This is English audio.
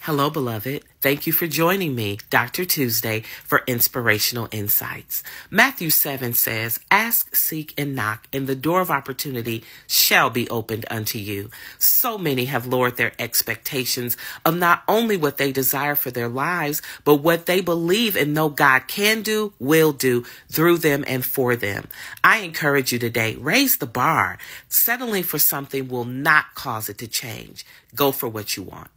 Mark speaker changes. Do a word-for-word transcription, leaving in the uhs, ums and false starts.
Speaker 1: Hello, beloved. Thank you for joining me, Doctor Tuesday, for Inspirational Insights. Matthew seven says, "Ask, seek, and knock, and the door of opportunity shall be opened unto you." So many have lowered their expectations of not only what they desire for their lives, but what they believe and know God can do, will do through them and for them. I encourage you today, raise the bar. Settling for something will not cause it to change. Go for what you want.